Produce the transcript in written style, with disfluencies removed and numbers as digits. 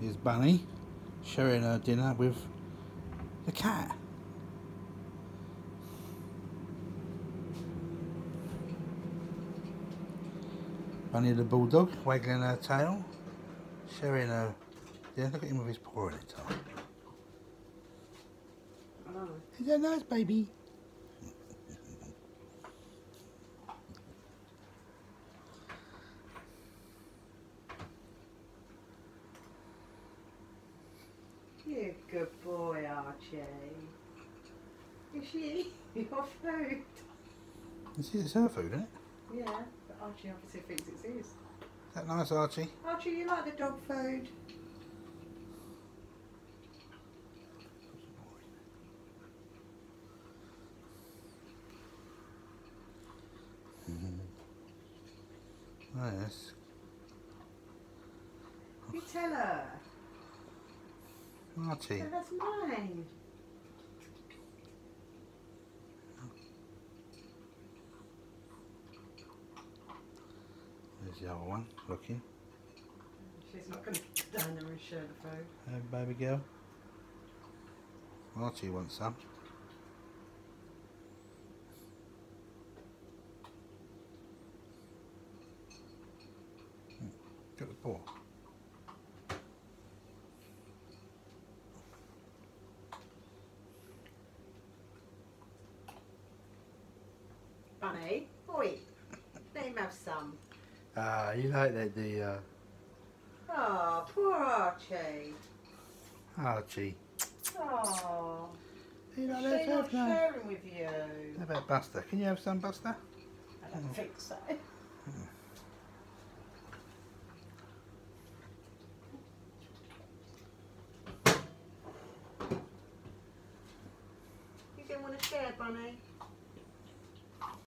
is Bunny sharing her dinner with the cat. Bunny the bulldog waggling her tail, sharing her dinner. Look at him with his paw in it. Oh. Is that nice, baby? You're a good boy, Archie. Is she eating your food? It's her food, isn't it? Yeah, but Archie obviously thinks it's his. Is that nice, Archie? Archie, you like the dog food? Oh, yes. You tell her. Archie. So that's mine. There's the other one, looking. She's not going to get down there and share the food. Hey, baby girl. Archie wants some. Got the paw. Bunny, oi, let him have some. Ah, you like that, do you? Oh, poor Archie. Archie. Oh, You like she's that not stuff now? sharing with you. How about Buster? Can you have some, Buster? I don't think so. You didn't want to share, Bunny?